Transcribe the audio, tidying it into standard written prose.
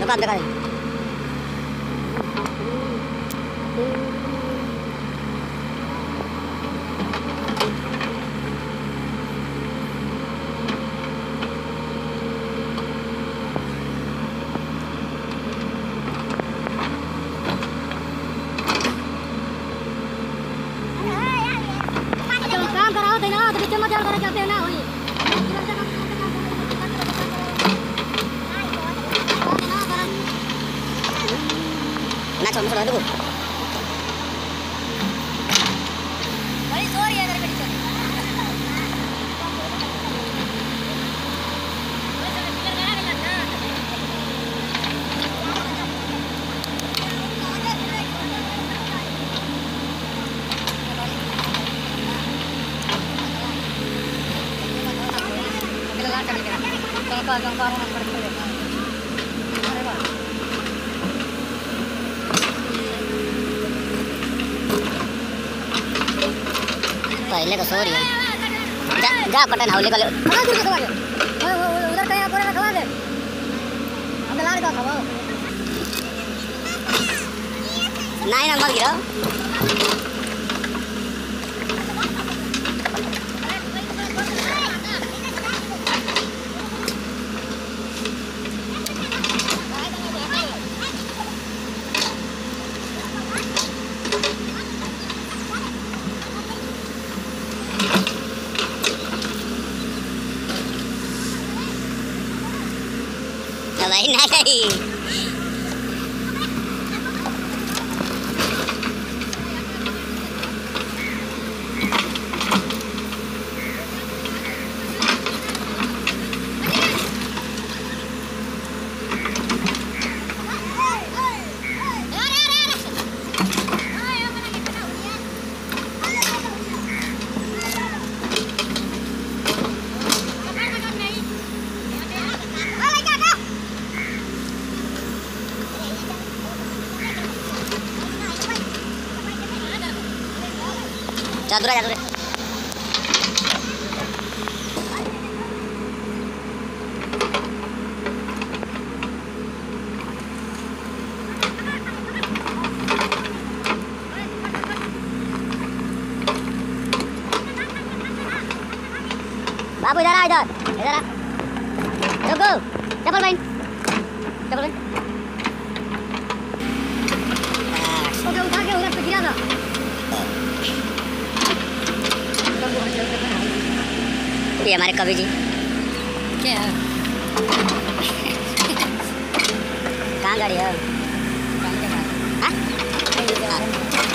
दुकान दिखा दे। काम कराओ थे ना तो बीच में जाकर जाते हैं ना होई ना छोड़ छोड़ दो बड़ी जोर है इधर कड़ी चल पहले तो सो रही है जा पटन हाउले का उधर कहीं पूरा खवा दे हम लाड़ का खवाओ नहीं ना मत गिराओ भाई नहीं जादू रे बाबू इधर आ रुको चप्पल पहन ओके उठा के उधर पे गिरा था ये हमारे कवि जी क्या है कहाँ गाड़ी है? काम के बाद